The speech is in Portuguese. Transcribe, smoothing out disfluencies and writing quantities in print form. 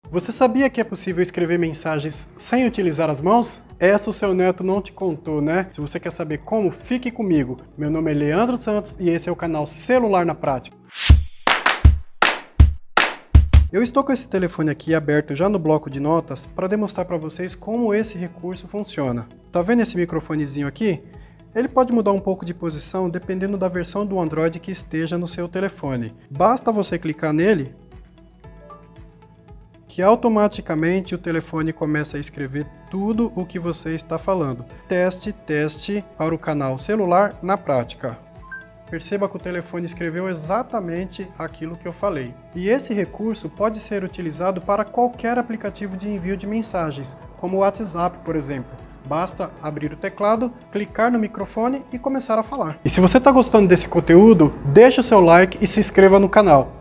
Você sabia que é possível escrever mensagens sem utilizar as mãos? Essa o seu neto não te contou, né? Se você quer saber como, fique comigo. Meu nome é Leandro Santos e esse é o canal Celular na Prática. Eu estou com esse telefone aqui aberto já no bloco de notas para demonstrar para vocês como esse recurso funciona. Tá vendo esse microfonezinho aqui? Ele pode mudar um pouco de posição dependendo da versão do Android que esteja no seu telefone. Basta você clicar nele que automaticamente o telefone começa a escrever tudo o que você está falando. Teste, teste para o canal Celular na Prática. Perceba que o telefone escreveu exatamente aquilo que eu falei. E esse recurso pode ser utilizado para qualquer aplicativo de envio de mensagens, como o WhatsApp, por exemplo. Basta abrir o teclado, clicar no microfone e começar a falar. E se você está gostando desse conteúdo, deixa o seu like e se inscreva no canal.